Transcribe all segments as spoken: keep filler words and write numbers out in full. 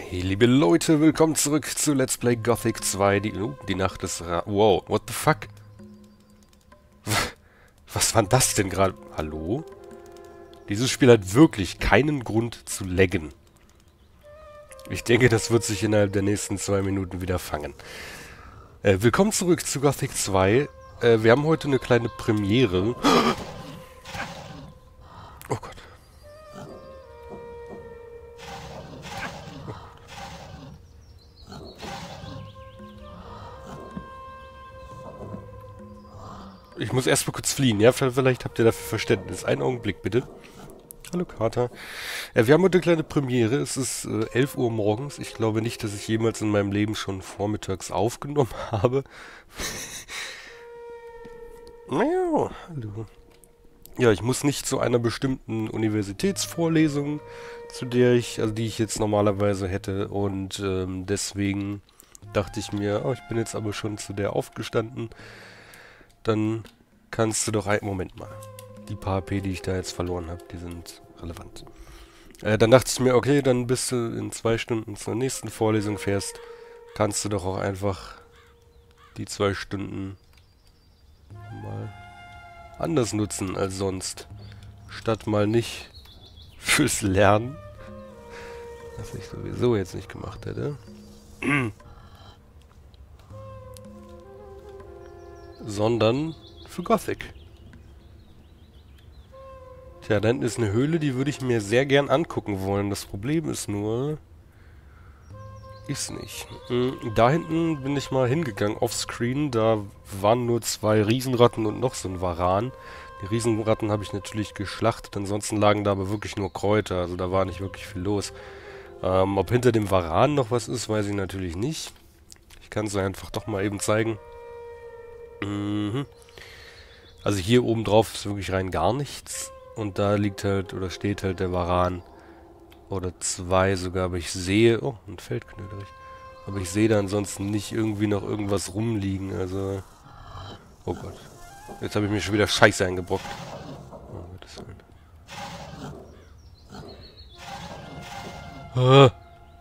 Hey, liebe Leute, willkommen zurück zu Let's Play Gothic zwei. Die, oh, die Nacht ist Ra... Wow, what the fuck? Was war das denn gerade? Hallo? Dieses Spiel hat wirklich keinen Grund zu laggen. Ich denke, das wird sich innerhalb der nächsten zwei Minuten wieder fangen. Äh, willkommen zurück zu Gothic zwei. Äh, wir haben heute eine kleine Premiere. Oh Gott. Ich muss erst mal kurz fliehen, ja? Vielleicht habt ihr dafür Verständnis. Einen Augenblick, bitte. Hallo, Kater. Ja, wir haben heute eine kleine Premiere. Es ist äh, elf Uhr morgens. Ich glaube nicht, dass ich jemals in meinem Leben schon vormittags aufgenommen habe. Miau, hallo. Ja, ich muss nicht zu einer bestimmten Universitätsvorlesung, zu der ich, also die ich jetzt normalerweise hätte. Und ähm, deswegen dachte ich mir, oh, ich bin jetzt aber schon zu der aufgestanden. Dann kannst du doch ein... Moment mal. Die paar H P, die ich da jetzt verloren habe, die sind relevant. Äh, dann dachte ich mir, okay, dann bis du in zwei Stunden zur nächsten Vorlesung fährst, kannst du doch auch einfach die zwei Stunden mal anders nutzen als sonst. Statt mal nicht fürs Lernen, was ich sowieso jetzt nicht gemacht hätte. Sondern für Gothic. Tja, da hinten ist eine Höhle, die würde ich mir sehr gern angucken wollen. Das Problem ist nur... Ist nicht. Da hinten bin ich mal hingegangen, offscreen. Da waren nur zwei Riesenratten und noch so ein Varan. Die Riesenratten habe ich natürlich geschlachtet. Ansonsten lagen da aber wirklich nur Kräuter. Also da war nicht wirklich viel los. Ähm, ob hinter dem Varan noch was ist, weiß ich natürlich nicht. Ich kann es einfach doch mal eben zeigen. Mhm. Also hier oben drauf ist wirklich rein gar nichts. Und da liegt halt, oder steht halt der Varan. Oder zwei sogar, aber ich sehe... Oh, ein Feldknöderich. Aber ich sehe da ansonsten nicht irgendwie noch irgendwas rumliegen, also... Oh Gott. Jetzt habe ich mir schon wieder Scheiße eingebrockt. Oh, Gottes Willen. Ah.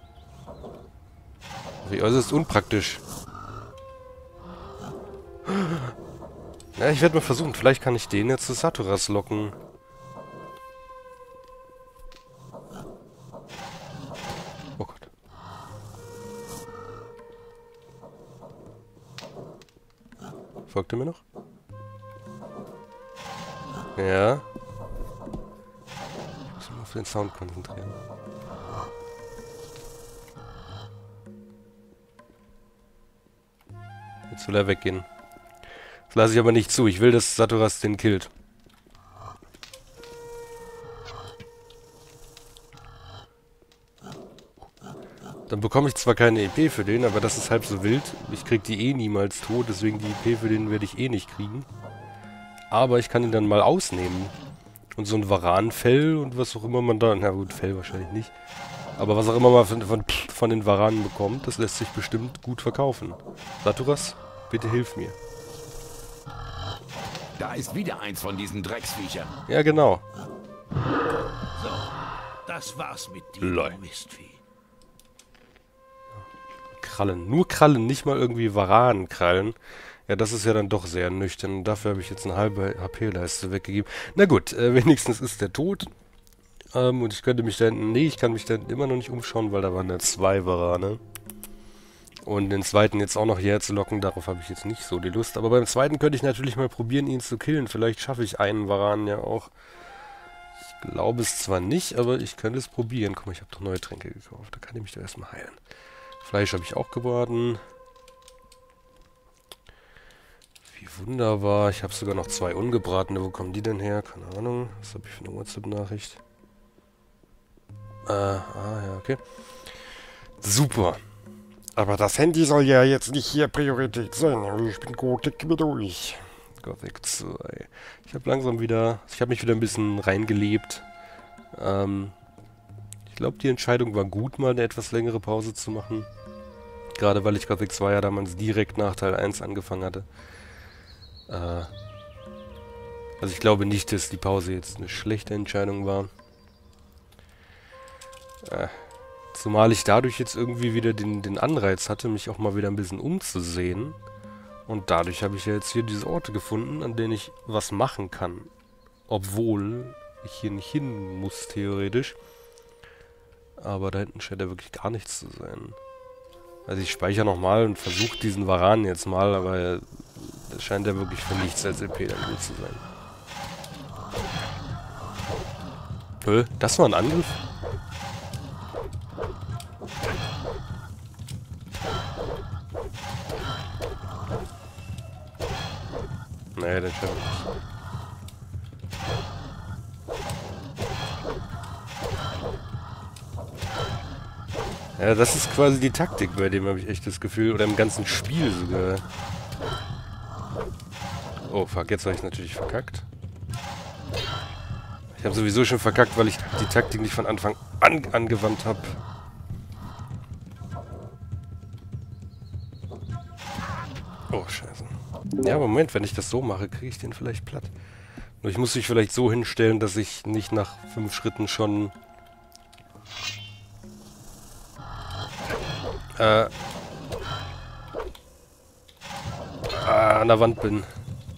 Wie äußerst unpraktisch. Ja, ich werde mal versuchen, vielleicht kann ich den jetzt zu Saturas locken. Oh Gott. Folgt er mir noch? Ja. Ich muss mich auf den Sound konzentrieren. Jetzt will er weggehen. Das lasse ich aber nicht zu. Ich will, dass Saturas den killt. Dann bekomme ich zwar keine E P für den, aber das ist halb so wild. Ich krieg die eh niemals tot, deswegen die E P für den werde ich eh nicht kriegen. Aber ich kann ihn dann mal ausnehmen. Und so ein Varanfell und was auch immer man da... Na gut, Fell wahrscheinlich nicht. Aber was auch immer man von, von, von den Varanen bekommt, das lässt sich bestimmt gut verkaufen. Saturas, bitte hilf mir. Da ist wieder eins von diesen Drecksviechern. Ja, genau. So, das war's mit dir, Lol. du Mistvieh. Krallen. Nur Krallen, nicht mal irgendwie Varanenkrallen. Ja, das ist ja dann doch sehr nüchtern. Dafür habe ich jetzt eine halbe H P-Leiste weggegeben. Na gut, äh, wenigstens ist der tot. Ähm, und ich könnte mich da hinten... Nee, ich kann mich da hinten immer noch nicht umschauen, weil da waren ja zwei Varane. Und den zweiten jetzt auch noch hierher zu locken, darauf habe ich jetzt nicht so die Lust. Aber beim zweiten könnte ich natürlich mal probieren, ihn zu killen. Vielleicht schaffe ich einen Varan ja auch. Ich glaube es zwar nicht, aber ich könnte es probieren. Guck mal, ich habe doch neue Tränke gekauft. Da kann ich mich doch erstmal heilen. Fleisch habe ich auch gebraten. Wie wunderbar. Ich habe sogar noch zwei ungebratene. Wo kommen die denn her? Keine Ahnung. Was habe ich für eine WhatsApp-Nachricht? Äh, ah, ja, okay. Super. Aber das Handy soll ja jetzt nicht hier Priorität sein. Ich bin Gothic mit durch. Gothic zwei. Ich habe langsam wieder... Ich habe mich wieder ein bisschen reingelebt. Ähm... Ich glaube, die Entscheidung war gut, mal eine etwas längere Pause zu machen. Gerade weil ich Gothic zwei ja damals direkt nach Teil eins angefangen hatte. Äh, also ich glaube nicht, dass die Pause jetzt eine schlechte Entscheidung war. Äh, Zumal ich dadurch jetzt irgendwie wieder den, den Anreiz hatte, mich auch mal wieder ein bisschen umzusehen. Und dadurch habe ich ja jetzt hier diese Orte gefunden, an denen ich was machen kann. Obwohl ich hier nicht hin muss, theoretisch. Aber da hinten scheint ja wirklich gar nichts zu sein. Also ich speichere nochmal und versuche diesen Varan jetzt mal, aber das scheint ja wirklich für nichts als E P dann gut zu sein. Hä? Das war ein Angriff? Nee, den schaffe ich nicht. Ja, das ist quasi die Taktik, bei dem habe ich echt das Gefühl, oder im ganzen Spiel sogar. Oh fuck, jetzt habe ich es natürlich verkackt. Ich habe sowieso schon verkackt, weil ich die Taktik nicht von Anfang an angewandt habe. Oh, scheiße. Ja, aber Moment, wenn ich das so mache, kriege ich den vielleicht platt. Nur ich muss mich vielleicht so hinstellen, dass ich nicht nach fünf Schritten schon... Äh... äh an der Wand bin.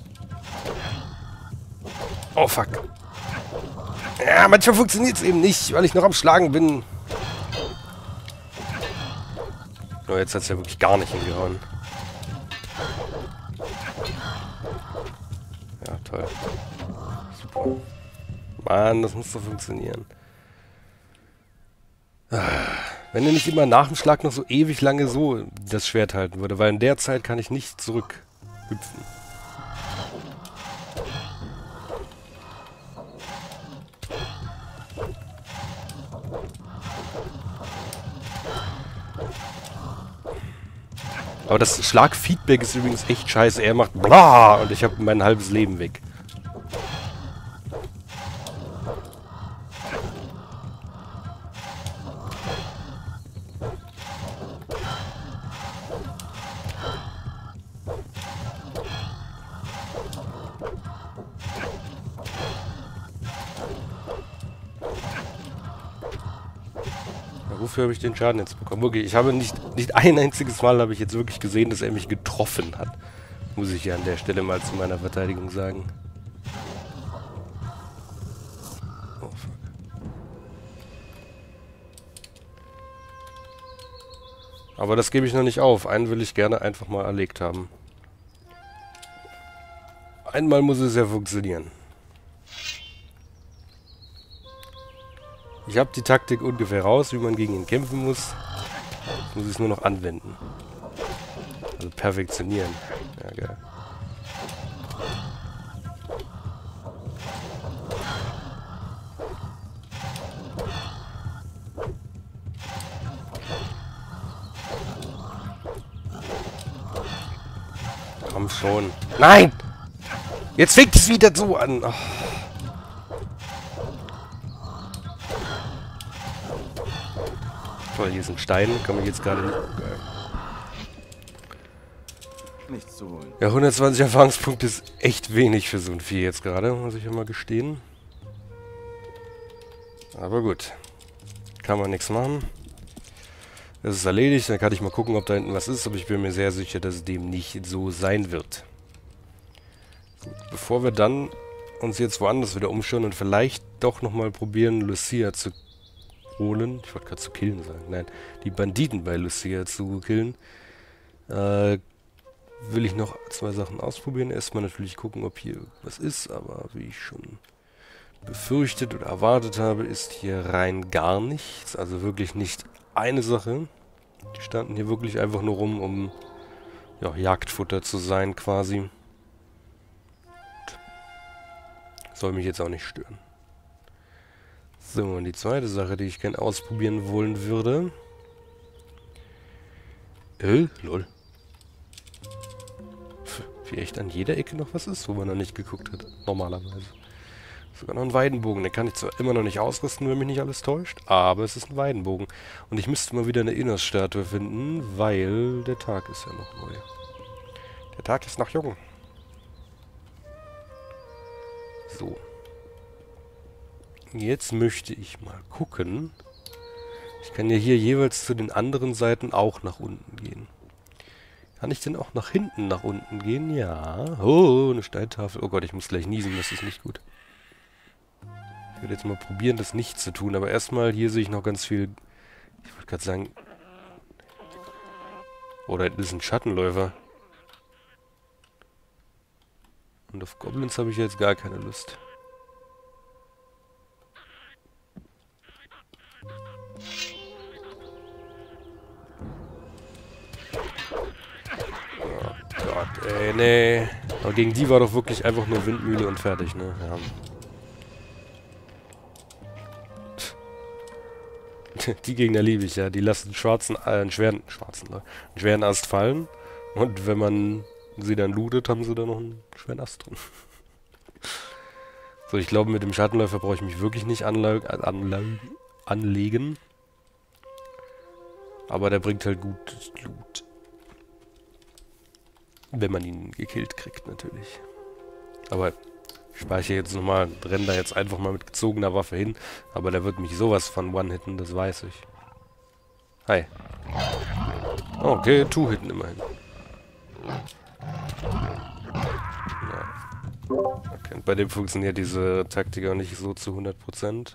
Oh, fuck. Ja, manchmal funktioniert es eben nicht, weil ich noch am Schlagen bin. Nur jetzt hat es ja wirklich gar nicht hingehauen. Ja, toll. Super. Mann, das muss doch funktionieren. Wenn er nicht immer nach dem Schlag noch so ewig lange so das Schwert halten würde, weil in der Zeit kann ich nicht zurück hüpfen. Aber das Schlagfeedback ist übrigens echt scheiße. Er macht bla und ich habe mein halbes Leben weg. Wofür habe ich den Schaden jetzt bekommen? Wirklich, ich habe nicht, nicht ein einziges Mal habe ich jetzt wirklich gesehen, dass er mich getroffen hat. Muss ich ja an der Stelle mal zu meiner Verteidigung sagen. Oh, fuck. Aber das gebe ich noch nicht auf. Einen will ich gerne einfach mal erlegt haben. Einmal muss es ja funktionieren. Ich habe die Taktik ungefähr raus, wie man gegen ihn kämpfen muss. Jetzt muss ich es nur noch anwenden. Also perfektionieren. Ja, geil. Komm schon. Nein! Jetzt fängt es wieder so an. Oh. Toll, hier ist ein Stein. Kann man jetzt gerade nicht... Geil. Nichts zu holen. Ja, hundertzwanzig Erfahrungspunkte ist echt wenig für so ein Vieh jetzt gerade, muss ich ja mal gestehen. Aber gut. Kann man nichts machen. Das ist erledigt, dann kann ich mal gucken, ob da hinten was ist, aber ich bin mir sehr sicher, dass dem nicht so sein wird. Gut, bevor wir dann uns jetzt woanders wieder umschauen und vielleicht doch nochmal probieren, Lucia zu holen. Ich wollte gerade zu killen sagen. Nein, die Banditen bei Lucia zu killen. Äh, will ich noch zwei Sachen ausprobieren. Erstmal natürlich gucken, ob hier was ist, aber wie ich schon befürchtet oder erwartet habe, ist hier rein gar nichts. Also wirklich nicht eine Sache. Die standen hier wirklich einfach nur rum, um ja, Jagdfutter zu sein quasi. Soll mich jetzt auch nicht stören. So, und die zweite Sache, die ich gerne ausprobieren wollen würde. Äh, lol. Wie echt an jeder Ecke noch was ist, wo man noch nicht geguckt hat. Normalerweise. Sogar noch ein Weidenbogen. Den kann ich zwar immer noch nicht ausrüsten, wenn mich nicht alles täuscht, aber es ist ein Weidenbogen. Und ich müsste mal wieder eine Innersstatue finden, weil der Tag ist ja noch neu. Der Tag ist noch jung. So. Jetzt möchte ich mal gucken, Ich kann ja hier jeweils zu den anderen Seiten auch nach unten gehen. Kann ich denn auch nach hinten nach unten gehen? Ja. Oh, eine Steintafel. Oh Gott, ich muss gleich niesen, das ist nicht gut. Ich werde jetzt mal probieren, das nicht zu tun. Aber erstmal, hier sehe ich noch ganz viel... Ich wollte gerade sagen... Oder das ist ein Schattenläufer. Und auf Goblins habe ich jetzt gar keine Lust. Oh Gott, ey, nee. Aber gegen die war doch wirklich einfach nur Windmühle und fertig, ne? Ja. Die Gegner liebe ich, ja. Die lassen schwarzen, äh, einen schweren, schwarzen, einen schweren Ast fallen. Und wenn man sie dann lootet, haben sie da noch einen schweren Ast drin. So, ich glaube, mit dem Schattenläufer brauche ich mich wirklich nicht anle anle anlegen. Aber der bringt halt gut Loot. Wenn man ihn gekillt kriegt, natürlich. Aber ich speichere jetzt nochmal, renne da jetzt einfach mal mit gezogener Waffe hin. Aber der wird mich sowas von One-Hitten, das weiß ich. Hi. Okay, Two-Hitten immerhin. Ja. Okay, und bei dem funktioniert diese Taktik auch nicht so zu hundert Prozent.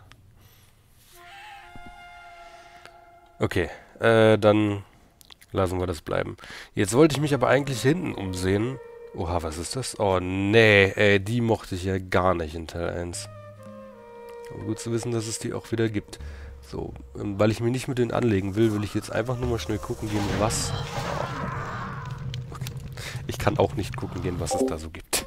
Okay, äh, dann lassen wir das bleiben. Jetzt wollte ich mich aber eigentlich hinten umsehen. Oha, was ist das? Oh, nee, ey, die mochte ich ja gar nicht in Teil eins. Aber gut zu wissen, dass es die auch wieder gibt. So, ähm, weil ich mich nicht mit denen anlegen will, will ich jetzt einfach nur mal schnell gucken gehen, was... Oh. Okay. Ich kann auch nicht gucken gehen, was es da so gibt.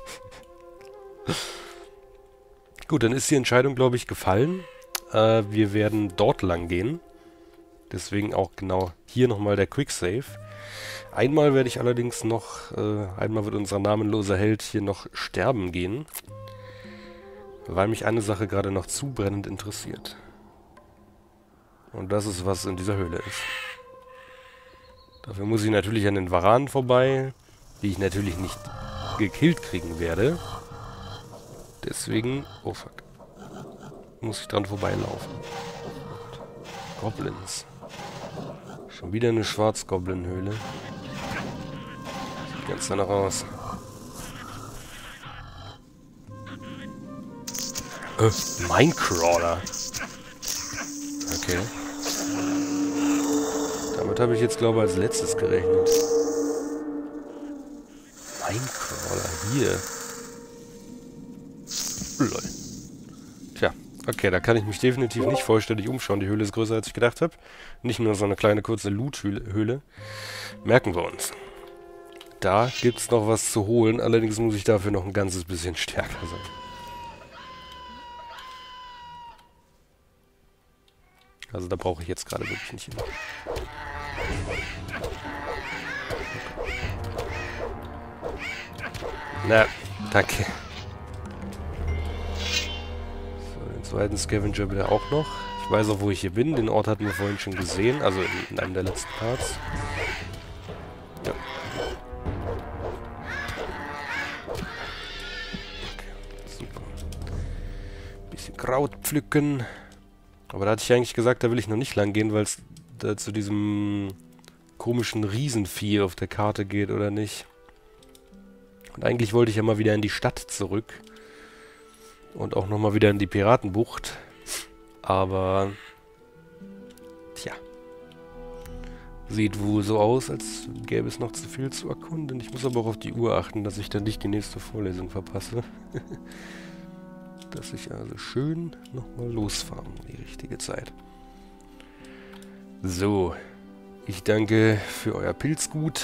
Gut, dann ist die Entscheidung, glaube ich, gefallen. Äh, wir werden dort lang gehen. Deswegen auch genau hier nochmal der Quicksave. Einmal werde ich allerdings noch, äh, einmal wird unser namenloser Held hier noch sterben gehen. Weil mich eine Sache gerade noch zu brennend interessiert. Und das ist, was in dieser Höhle ist. Dafür muss ich natürlich an den Varanen vorbei, die ich natürlich nicht gekillt kriegen werde. Deswegen, oh fuck, muss ich dran vorbeilaufen. Goblins. Schon wieder eine Schwarzgoblin-Höhle. Sieht ganz danach aus. Äh, Minecrawler. Okay. Damit habe ich jetzt, glaube ich, als letztes gerechnet. Minecrawler, hier. Lol. Tja, okay, da kann ich mich definitiv nicht vollständig umschauen. Die Höhle ist größer, als ich gedacht habe. Nicht nur so eine kleine, kurze Loot-Höhle. Merken wir uns. Da gibt es noch was zu holen, allerdings muss ich dafür noch ein ganzes bisschen stärker sein. Also da brauche ich jetzt gerade wirklich nicht hin. Na, danke. So, den zweiten Scavenger bitte auch noch. Ich weiß auch, wo ich hier bin. Den Ort hatten wir vorhin schon gesehen, also in, in einem der letzten Parts. Ja. Okay, super. Bisschen Kraut pflücken. Aber da hatte ich eigentlich gesagt, da will ich noch nicht lang gehen, weil es da zu diesem komischen Riesenvieh auf der Karte geht, oder nicht? Und eigentlich wollte ich ja mal wieder in die Stadt zurück. Und auch nochmal wieder in die Piratenbucht. Aber... Tja. Sieht wohl so aus, als gäbe es noch zu viel zu erkunden. Ich muss aber auch auf die Uhr achten, dass ich dann nicht die nächste Vorlesung verpasse. Dass ich also schön nochmal losfahre um die richtige Zeit. So. Ich danke für euer Pilzgut.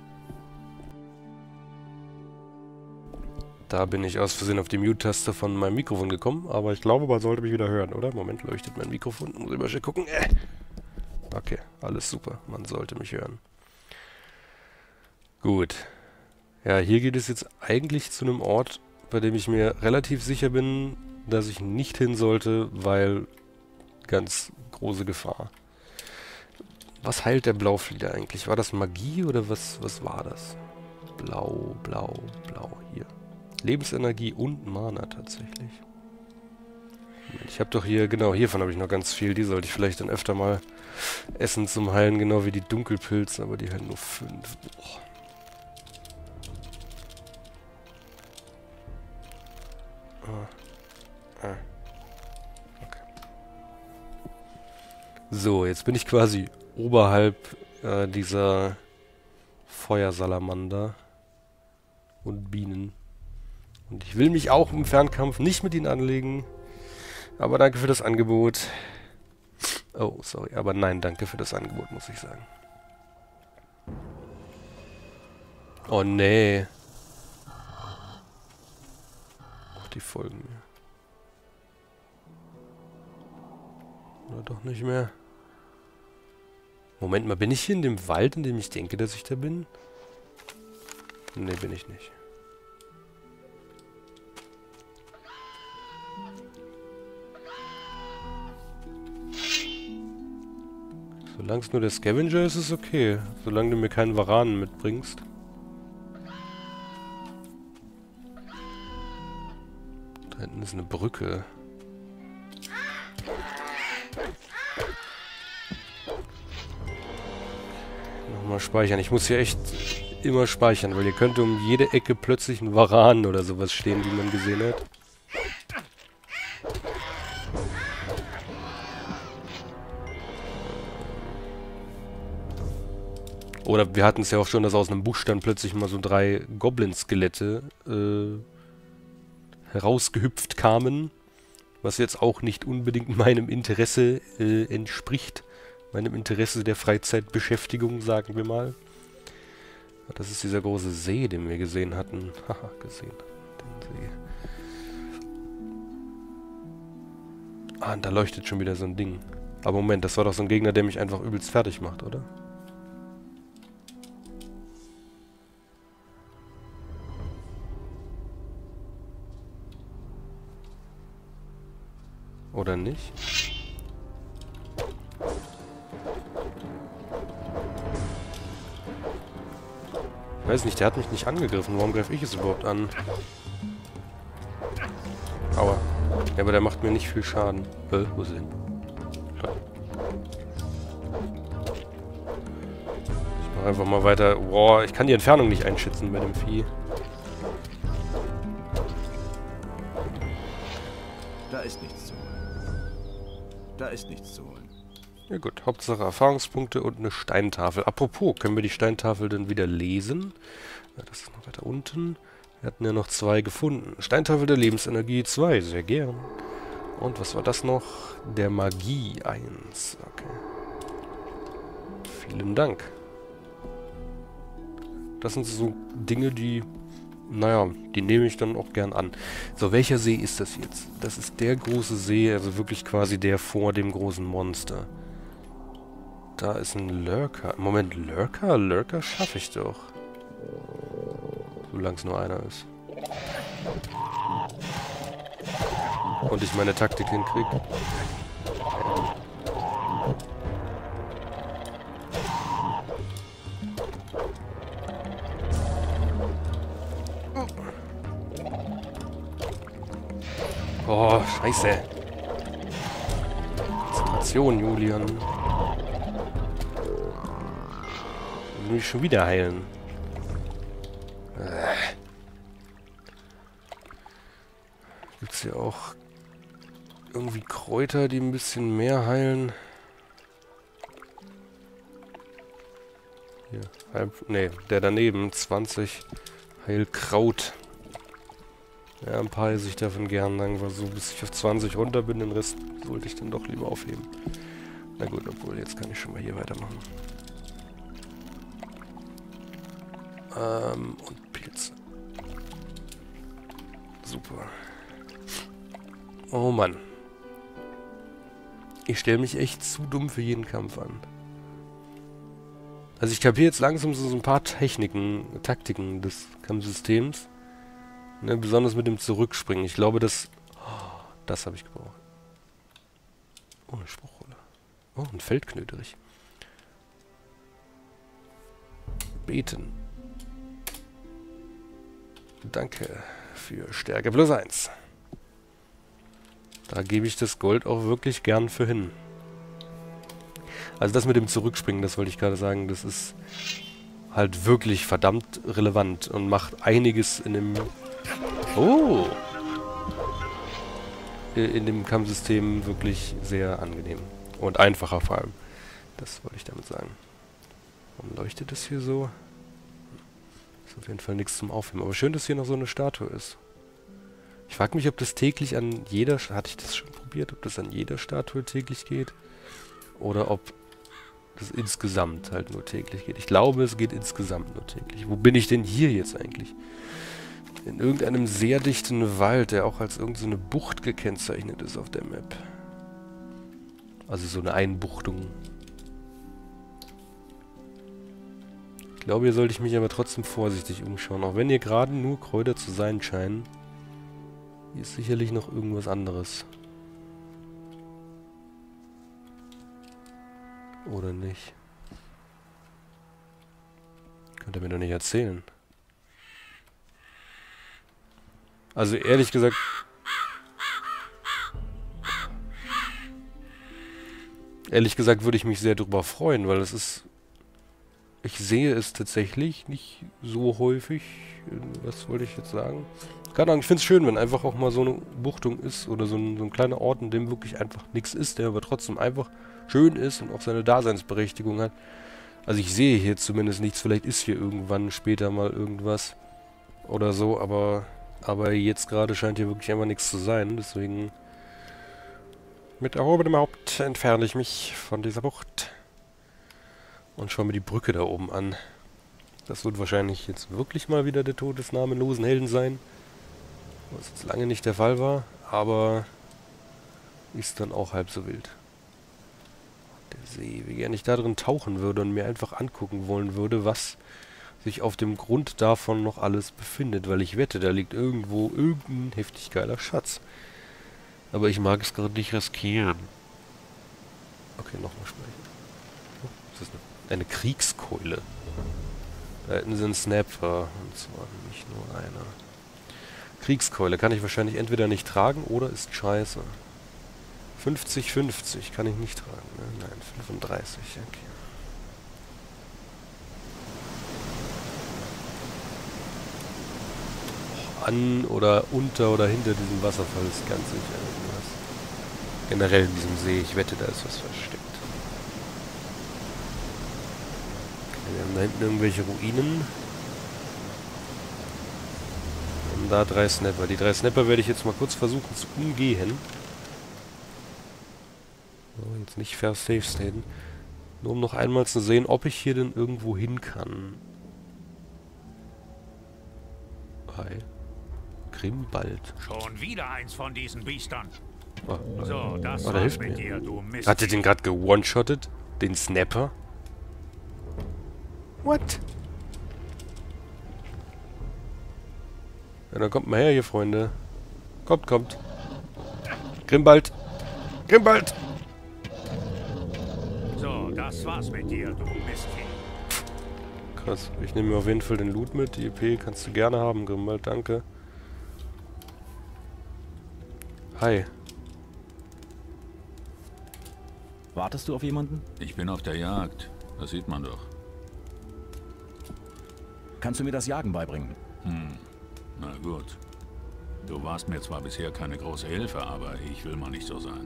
Da bin ich aus Versehen auf die Mute-Taste von meinem Mikrofon gekommen, aber ich glaube, man sollte mich wieder hören, oder? Moment, leuchtet mein Mikrofon. Muss ich mal schnell gucken. Äh. Okay, alles super. Man sollte mich hören. Gut. Ja, hier geht es jetzt eigentlich zu einem Ort, bei dem ich mir relativ sicher bin, dass ich nicht hin sollte, weil ganz große Gefahr. Was heilt der Blauflieder eigentlich? War das Magie oder was, was war das? Blau, blau, blau. Hier. Lebensenergie und Mana tatsächlich. Ich habe doch hier, genau, hiervon habe ich noch ganz viel. Die sollte ich vielleicht dann öfter mal essen zum Heilen, genau wie die Dunkelpilze, aber die halt nur fünf. Boah. Ah. Ah. Okay. So, jetzt bin ich quasi oberhalb äh, dieser Feuersalamander und Bienen. Und ich will mich auch im Fernkampf nicht mit ihnen anlegen. Aber danke für das Angebot. Oh, sorry. Aber nein, danke für das Angebot, muss ich sagen. Oh, nee. Ach, die folgen mir. Oder doch nicht mehr. Moment mal, bin ich hier in dem Wald, in dem ich denke, dass ich da bin? Nee, bin ich nicht. Solange es nur der Scavenger ist, ist es okay. Solange du mir keinen Varanen mitbringst. Da hinten ist eine Brücke. Nochmal speichern. Ich muss hier echt immer speichern, weil hier könnte um jede Ecke plötzlich ein Varan oder sowas stehen, wie man gesehen hat. Oder wir hatten es ja auch schon, dass aus einem Busch dann plötzlich mal so drei Goblin-Skelette äh, herausgehüpft kamen. Was jetzt auch nicht unbedingt meinem Interesse äh, entspricht. Meinem Interesse der Freizeitbeschäftigung, sagen wir mal. Das ist dieser große See, den wir gesehen hatten. Haha, gesehen. Den See. Ah, und da leuchtet schon wieder so ein Ding. Aber Moment, das war doch so ein Gegner, der mich einfach übelst fertig macht, oder? Oder nicht? Ich weiß nicht, der hat mich nicht angegriffen. Warum greife ich es überhaupt an? Aua. Ja, aber der macht mir nicht viel Schaden. Äh, wo ist er hin? Klar. Ich mache einfach mal weiter. Boah, ich kann die Entfernung nicht einschätzen bei dem Vieh. Da ist nichts zu holen. Da ist nichts zu holen. Ja gut, Hauptsache Erfahrungspunkte und eine Steintafel. Apropos, können wir die Steintafel denn wieder lesen? Ja, das ist noch weiter unten. Wir hatten ja noch zwei gefunden. Steintafel der Lebensenergie zwei, sehr gern. Und was war das noch? Der Magie eins. Okay. Vielen Dank. Das sind so Dinge, die... Naja, die nehme ich dann auch gern an. So, welcher See ist das jetzt? Das ist der große See, also wirklich quasi der vor dem großen Monster. Da ist ein Lurker. Moment, Lurker? Lurker schaffe ich doch. Solange es nur einer ist. Und ich meine Taktik hinkriege. Oh, scheiße. Konzentration, Julian. Ich will mich schon wieder heilen. Äh. Gibt es hier auch irgendwie Kräuter, die ein bisschen mehr heilen? Hier, halb, nee, der daneben, zwanzig Heilkraut. Ja, ein paar esse ich davon gern, dann war so, bis ich auf zwanzig runter bin, den Rest sollte ich dann doch lieber aufheben. Na gut, obwohl, jetzt kann ich schon mal hier weitermachen. Ähm, und Pilze. Super. Oh Mann. Ich stelle mich echt zu dumm für jeden Kampf an. Also ich kapiere jetzt langsam so, so ein paar Techniken, Taktiken des Kampfsystems. Ne, besonders mit dem Zurückspringen. Ich glaube, das... Oh, das habe ich gebraucht. Oh, eine Spruchrolle. Oh, ein Feldknöterich. Beten. Danke für Stärke plus eins. Da gebe ich das Gold auch wirklich gern für hin. Also das mit dem Zurückspringen, das wollte ich gerade sagen, das ist halt wirklich verdammt relevant und macht einiges in dem... Oh! In dem Kampfsystem wirklich sehr angenehm. Und einfacher vor allem. Das wollte ich damit sagen. Warum leuchtet das hier so? Ist auf jeden Fall nichts zum Aufheben. Aber schön, dass hier noch so eine Statue ist. Ich frage mich, ob das täglich an jeder... Hatte ich das schon probiert? Ob das an jeder Statue täglich geht? Oder ob das insgesamt halt nur täglich geht. Ich glaube, es geht insgesamt nur täglich. Wo bin ich denn hier jetzt eigentlich? In irgendeinem sehr dichten Wald, der auch als irgendeine so Bucht gekennzeichnet ist auf der Map. Also so eine Einbuchtung. Ich glaube, hier sollte ich mich aber trotzdem vorsichtig umschauen. Auch wenn hier gerade nur Kräuter zu sein scheinen. Hier ist sicherlich noch irgendwas anderes. Oder nicht? Könnt ihr mir doch nicht erzählen. Also ehrlich gesagt... Ehrlich gesagt würde ich mich sehr darüber freuen, weil es ist... Ich sehe es tatsächlich nicht so häufig. Was wollte ich jetzt sagen? Keine Ahnung, ich finde es schön, wenn einfach auch mal so eine Buchtung ist oder so ein, so ein kleiner Ort, in dem wirklich einfach nichts ist, der aber trotzdem einfach schön ist und auch seine Daseinsberechtigung hat. Also ich sehe hier zumindest nichts, vielleicht ist hier irgendwann später mal irgendwas oder so, aber... Aber jetzt gerade scheint hier wirklich einfach nichts zu sein, deswegen mit erhobenem Haupt entferne ich mich von dieser Bucht und schaue mir die Brücke da oben an. Das wird wahrscheinlich jetzt wirklich mal wieder der Tod des namenlosen Helden sein, was jetzt lange nicht der Fall war, aber ist dann auch halb so wild. Der See, wie gerne ich da drin tauchen würde und mir einfach angucken wollen würde, was... sich auf dem Grund davon noch alles befindet, weil ich wette, da liegt irgendwo irgendein heftig geiler Schatz. Aber ich mag es gerade nicht riskieren. Okay, nochmal sprechen. Oh, was ist das? Eine Kriegskeule. Da hinten sind Snapper, und zwar nicht nur einer. Kriegskeule kann ich wahrscheinlich entweder nicht tragen oder ist scheiße. fünfzig fünfzig kann ich nicht tragen, ne? Nein, fünfunddreißig, okay. An oder unter oder hinter diesem Wasserfall ist ganz sicher irgendwas. Generell in diesem See, ich wette, da ist was versteckt. Okay, wir haben da hinten irgendwelche Ruinen. Und da drei Snapper. Die drei Snapper werde ich jetzt mal kurz versuchen zu umgehen. So, jetzt nicht fair safe staten. Nur um noch einmal zu sehen, ob ich hier denn irgendwo hin kann. Hi. Grimbald. Schon wieder eins von diesen Biestern. Oh, So, das oh, der war's hilft mit mir. dir, du Mist. Hat er den gerade gewone-shottet? Den Snapper? What? Ja, dann kommt mal her hier, Freunde. Kommt, kommt. Grimbald. Grimbald. So, das war's mit dir, du Mistvieh. Krass. Ich nehme mir auf jeden Fall den Loot mit. Die E P kannst du gerne haben, Grimbald. Danke. Hi. Wartest du auf jemanden? Ich bin auf der Jagd. Das sieht man doch. Kannst du mir das Jagen beibringen? Hm. Na gut. Du warst mir zwar bisher keine große Hilfe, aber ich will mal nicht so sein.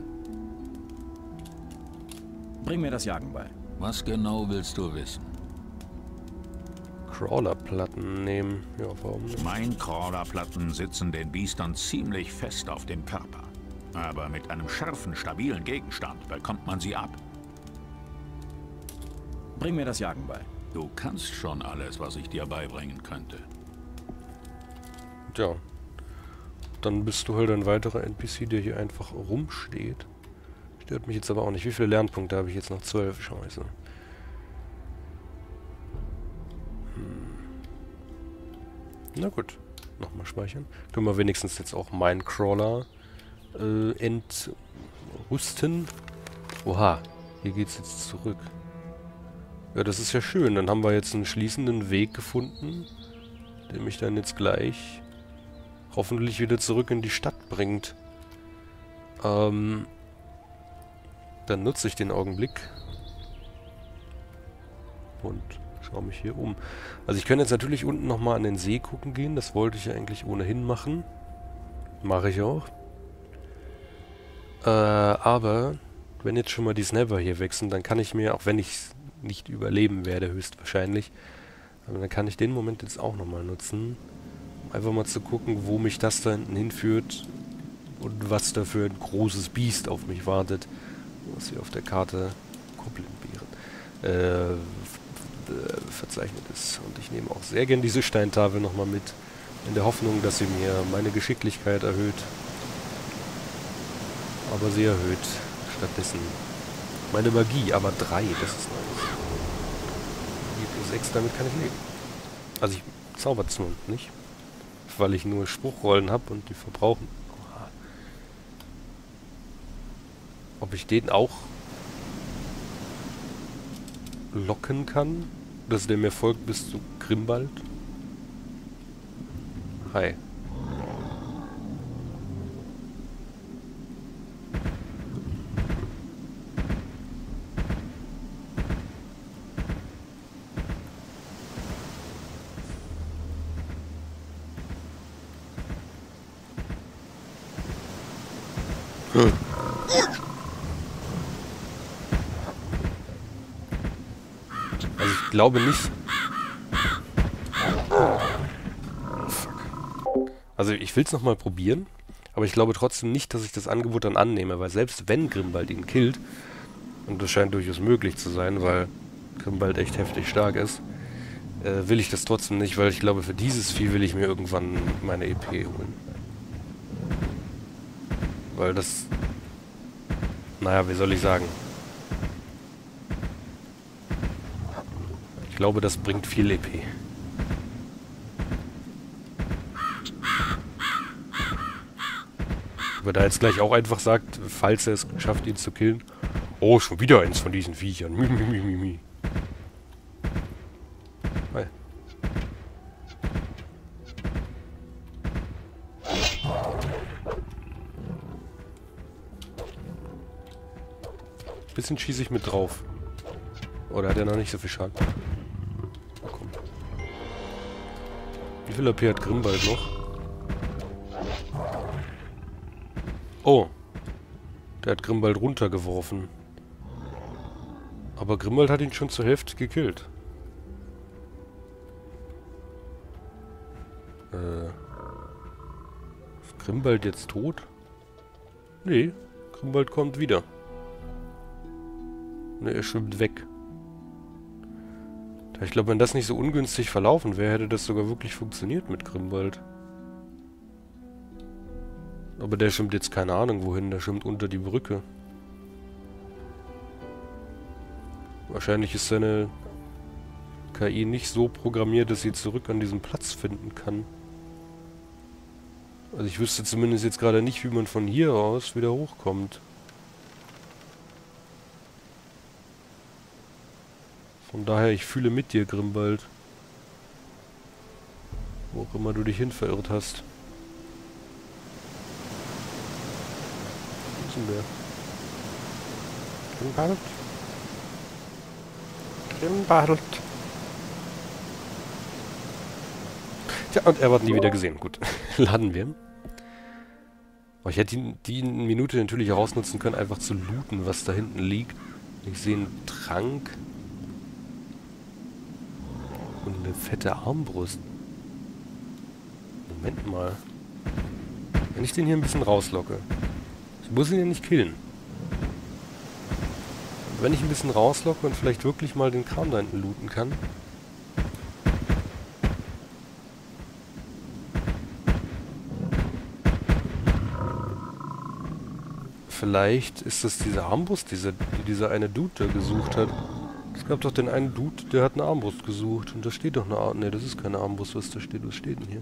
Bring mir das Jagen bei. Was genau willst du wissen? Crawlerplatten nehmen. Ja, warum nicht? Mein Crawlerplatten sitzen den Biestern ziemlich fest auf dem Körper. Aber mit einem scharfen, stabilen Gegenstand bekommt man sie ab. Bring mir das Jagen bei. Du kannst schon alles, was ich dir beibringen könnte. Tja. Dann bist du halt ein weiterer N P C, der hier einfach rumsteht. Stört mich jetzt aber auch nicht. Wie viele Lernpunkte habe ich jetzt noch? zwölf. Scheiße. Hm. Na gut. Nochmal speichern. Können wir wenigstens jetzt auch meinen Crawler äh, entrüsten. Oha. Hier geht's jetzt zurück. Ja, das ist ja schön. Dann haben wir jetzt einen schließenden Weg gefunden, der mich dann jetzt gleich hoffentlich wieder zurück in die Stadt bringt. Ähm, dann nutze ich den Augenblick und schaue mich hier um. Also ich könnte jetzt natürlich unten nochmal an den See gucken gehen. Das wollte ich ja eigentlich ohnehin machen. Mache ich auch. Äh, aber wenn jetzt schon mal die Snapper hier wechseln, dann kann ich mir, auch wenn ich es nicht überleben werde, höchstwahrscheinlich, aber dann kann ich den Moment jetzt auch nochmal nutzen, um einfach mal zu gucken, wo mich das da hinten hinführt und was da für ein großes Biest auf mich wartet, was hier auf der Karte Goblinbeeren äh, verzeichnet ist. Und ich nehme auch sehr gern diese Steintafel nochmal mit, in der Hoffnung, dass sie mir meine Geschicklichkeit erhöht. Aber sie erhöht stattdessen meine Magie, aber drei, das ist nice. Magie plus sechs, damit kann ich leben. Also ich zauber zwar nicht, weil ich nur Spruchrollen habe und die verbrauchen. Oha. Ob ich den auch locken kann, dass der mir folgt bis zu Grimbald? Hi. Hm. Also ich glaube nicht... Also ich will es nochmal probieren, aber ich glaube trotzdem nicht, dass ich das Angebot dann annehme, weil selbst wenn Grimbald ihn killt, und das scheint durchaus möglich zu sein, weil Grimbald echt heftig stark ist, äh, will ich das trotzdem nicht, weil ich glaube, für dieses Vieh will ich mir irgendwann meine E P holen. Weil das... Naja, wie soll ich sagen? Ich glaube, das bringt viel E P. Ob er da jetzt gleich auch einfach sagt, falls er es schafft, ihn zu killen. Oh, schon wieder eins von diesen Viechern. Mi, mi, mi, mi, mi. Hi. Bisschen schieße ich mit drauf. Oder hat er noch nicht so viel Schaden? Na komm. Wie viel A P hat Grimbald noch? Oh. Der hat Grimbald runtergeworfen. Aber Grimbald hat ihn schon zur Hälfte gekillt. Äh. Ist Grimbald jetzt tot? Nee. Grimbald kommt wieder. Ne, er schwimmt weg. Ich glaube, wenn das nicht so ungünstig verlaufen wäre, hätte das sogar wirklich funktioniert mit Grimbald. Aber der schwimmt jetzt keine Ahnung wohin, der schwimmt unter die Brücke. Wahrscheinlich ist seine K I nicht so programmiert, dass sie zurück an diesen Platz finden kann. Also ich wüsste zumindest jetzt gerade nicht, wie man von hier aus wieder hochkommt. Von daher, ich fühle mit dir, Grimbald. Wo auch immer du dich hin verirrt hast. Wo ist denn der? Grimbald? Grimbald. Tja, und er wird nie wieder gesehen. Gut, laden wir. Aber ich hätte die, die Minute natürlich herausnutzen können, einfach zu looten, was da hinten liegt. Ich sehe einen Trank. Und eine fette Armbrust. Moment mal. Wenn ich den hier ein bisschen rauslocke. Ich muss ihn ja nicht killen. Und wenn ich ein bisschen rauslocke und vielleicht wirklich mal den Kram da hinten looten kann. Vielleicht ist das diese Armbrust, diese, die dieser eine Dude da gesucht hat. Es gab doch den einen Dude, der hat eine Armbrust gesucht. Und da steht doch eine Armbrust. Ne, das ist keine Armbrust, was da steht. Was steht denn hier?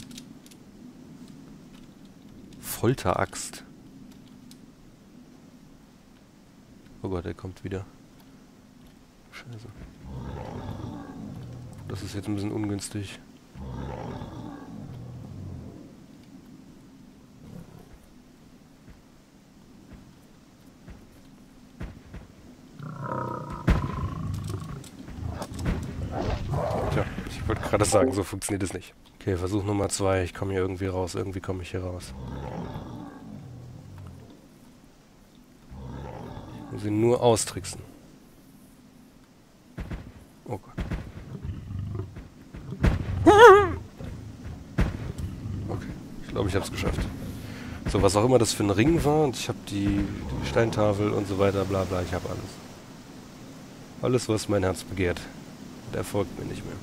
Folteraxt. Oh Gott, er kommt wieder. Scheiße. Das ist jetzt ein bisschen ungünstig. Ich wollte gerade sagen, so funktioniert es nicht. Okay, Versuch Nummer zwei. Ich komme hier irgendwie raus. Irgendwie komme ich hier raus. Ich muss ihn nur austricksen. Oh Gott. Okay, ich glaube, ich habe es geschafft. So, was auch immer das für ein Ring war. Und ich habe die, die Steintafel und so weiter, bla bla. Ich habe alles. Alles, was mein Herz begehrt. Der folgt mir nicht mehr.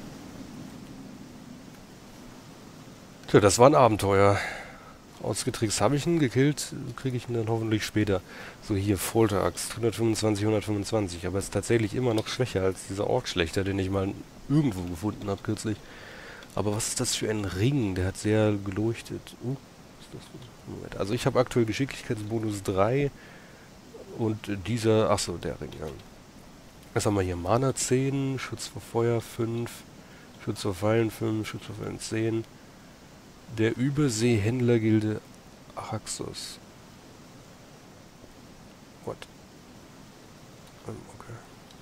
Tja, das war ein Abenteuer. Ausgetrickst habe ich ihn, gekillt kriege ich ihn dann hoffentlich später. So hier, Folteraxt, hundertfünfundzwanzig, hundertfünfundzwanzig. Aber es ist tatsächlich immer noch schwächer als dieser Orkschlechter, den ich mal irgendwo gefunden habe kürzlich. Aber was ist das für ein Ring? Der hat sehr geleuchtet. Uh, was ist das für ein Moment. Also ich habe aktuell Geschicklichkeitsbonus drei. Und dieser, achso, der Ring, ja. Was haben wir hier? Mana zehn, Schutz vor Feuer fünf, Schutz vor Fallen fünf, Schutz vor Fallen zehn. Der Überseehändlergilde Araxos. What? Um, okay.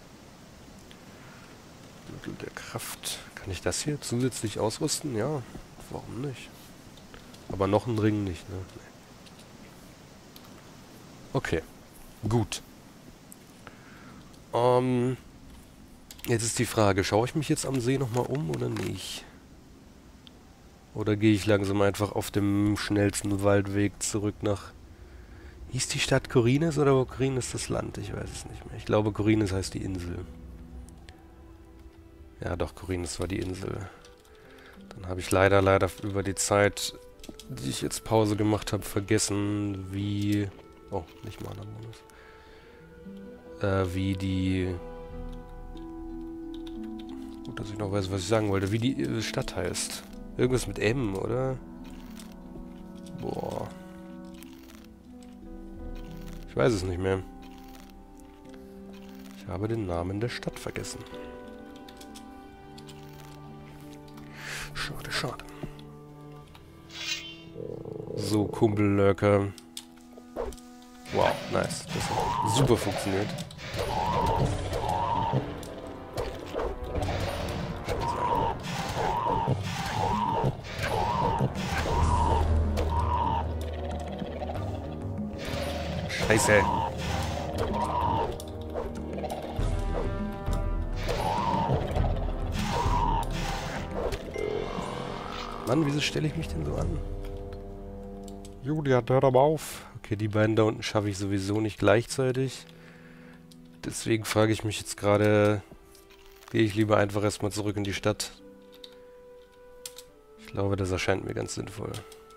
Mittel der Kraft. Kann ich das hier zusätzlich ausrüsten? Ja, warum nicht? Aber noch ein Ring nicht, ne? Nee. Okay. Gut. Ähm, jetzt ist die Frage, schaue ich mich jetzt am See nochmal um oder nicht? Oder gehe ich langsam einfach auf dem schnellsten Waldweg zurück nach... Hieß die Stadt Khorinis oder Khorinis das Land? Ich weiß es nicht mehr. Ich glaube, Khorinis heißt die Insel. Ja doch, Khorinis war die Insel. Dann habe ich leider, leider über die Zeit, die ich jetzt Pause gemacht habe, vergessen, wie... Oh, nicht mal Äh, wie die... Gut, dass ich noch weiß, was ich sagen wollte. Wie die äh, Stadt heißt. Irgendwas mit M, oder? Boah. Ich weiß es nicht mehr. Ich habe den Namen der Stadt vergessen. Schade, schade. So, Kumpellurker. Wow, nice. Das hat super funktioniert. Scheiße. Mann, wieso stelle ich mich denn so an? Julia, hör aber auf. Okay, die beiden da unten schaffe ich sowieso nicht gleichzeitig. Deswegen frage ich mich jetzt gerade, gehe ich lieber einfach erstmal zurück in die Stadt. Ich glaube, das erscheint mir ganz sinnvoll.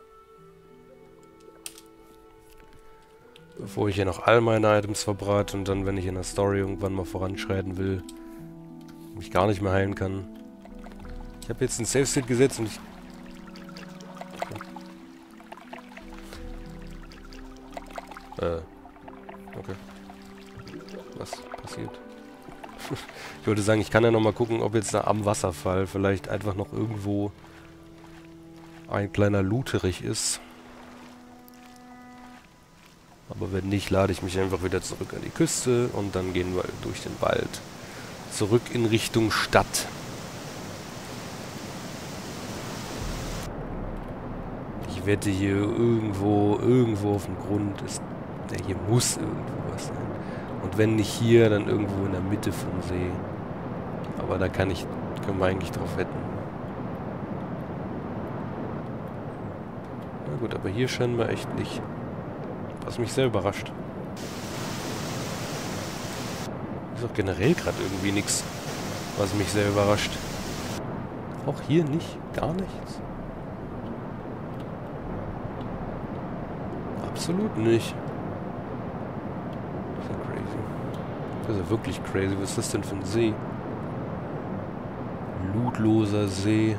Bevor ich hier noch all meine Items verbrate und dann, wenn ich in der Story irgendwann mal voranschreiten will, mich gar nicht mehr heilen kann. Ich habe jetzt ein Save-State gesetzt und ich... Okay. Äh, okay. Was passiert? Ich wollte sagen, ich kann ja noch mal gucken, ob jetzt da am Wasserfall vielleicht einfach noch irgendwo ein kleiner Looterich ist. Aber wenn nicht, lade ich mich einfach wieder zurück an die Küste und dann gehen wir durch den Wald zurück in Richtung Stadt. Ich wette, hier irgendwo, irgendwo auf dem Grund ist... Ja, hier muss irgendwo was sein. Und wenn nicht hier, dann irgendwo in der Mitte vom See. Aber da kann ich, können wir eigentlich drauf wetten. Na gut, aber hier scheinen wir echt nicht. Was mich sehr überrascht. Ist auch generell gerade irgendwie nichts, was mich sehr überrascht. Auch hier nicht? Gar nichts? Absolut nicht. Das ist ja crazy. Das ist ja wirklich crazy. Was ist das denn für ein See? Lootloser See.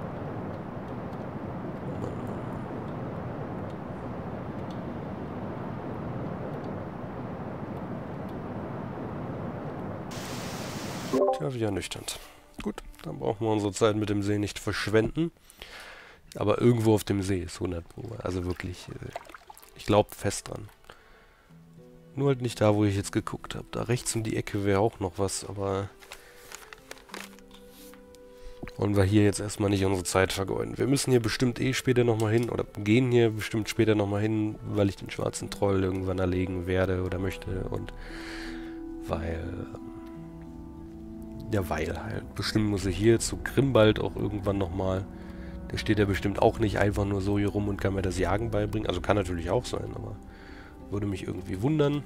Tja, wie ernüchternd. Gut, dann brauchen wir unsere Zeit mit dem See nicht verschwenden. Aber irgendwo auf dem See ist hundert Pro. Also wirklich, ich glaube fest dran. Nur halt nicht da, wo ich jetzt geguckt habe. Da rechts um die Ecke wäre auch noch was, aber... wollen wir hier jetzt erstmal nicht unsere Zeit vergeuden. Wir müssen hier bestimmt eh später nochmal hin, oder gehen hier bestimmt später nochmal hin, weil ich den schwarzen Troll irgendwann erlegen werde oder möchte und weil... Ja, weil halt. Bestimmt muss ich hier zu Grimbald auch irgendwann nochmal. Der steht ja bestimmt auch nicht einfach nur so hier rum und kann mir das Jagen beibringen. Also kann natürlich auch sein, aber würde mich irgendwie wundern.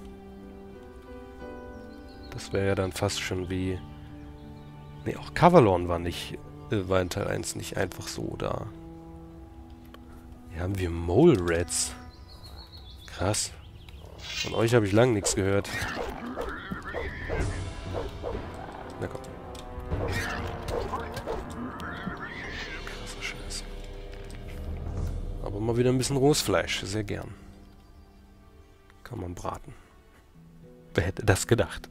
Das wäre ja dann fast schon wie... Ne, auch Kavalon war nicht, äh, war in Teil eins nicht einfach so da. Hier haben wir Mole Rats. Krass. Von euch habe ich lange nichts gehört. Na komm. Krasser Scheiß. Aber mal wieder ein bisschen rohes Fleisch. Sehr gern. Kann man braten. Wer hätte das gedacht?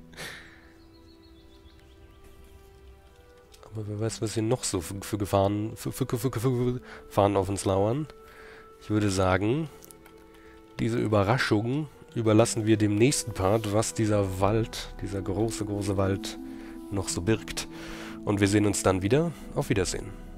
Aber wer weiß, was hier noch so für, für Gefahren für, für, für, für, für Gefahren auf uns lauern. Ich würde sagen, diese Überraschung überlassen wir dem nächsten Part, was dieser Wald, dieser große, große Wald noch so birgt. Und wir sehen uns dann wieder. Auf Wiedersehen.